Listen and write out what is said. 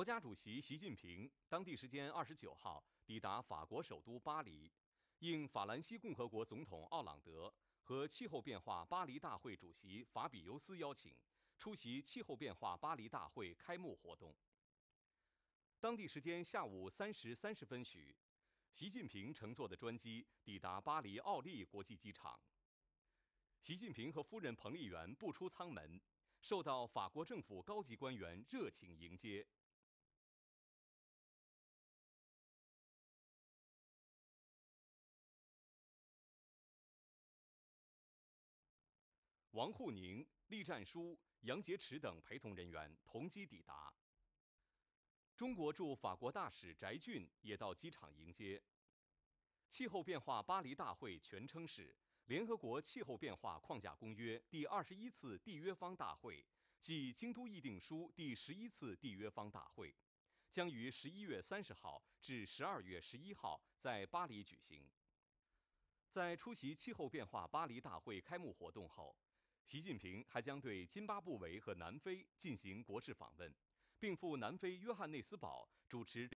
国家主席习近平当地时间29号抵达法国首都巴黎，应法兰西共和国总统奥朗德和气候变化巴黎大会主席法比尤斯邀请，出席气候变化巴黎大会开幕活动。当地时间下午3时30分许，习近平乘坐的专机抵达巴黎奥利国际机场。习近平和夫人彭丽媛步出舱门，受到法国政府高级官员热情迎接。王沪宁、栗战书、杨洁篪等陪同人员同机抵达。中国驻法国大使翟俊也到机场迎接。气候变化巴黎大会全称是联合国气候变化框架公约第21次缔约方大会暨京都议定书第11次缔约方大会，将于11月30号至12月11号在巴黎举行。在出席气候变化巴黎大会开幕活动后，习近平还将对津巴布韦和南非进行国事访问，并赴南非约翰内斯堡主持